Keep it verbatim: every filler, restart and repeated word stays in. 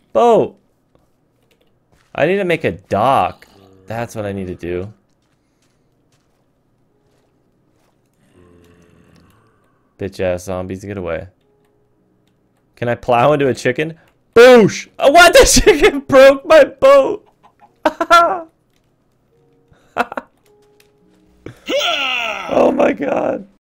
Boat! I need to make a dock. That's what I need to do. Bitch ass zombies, get away. Can I plow into a chicken? Boosh! Oh, what? The chicken broke my boat! Oh my god.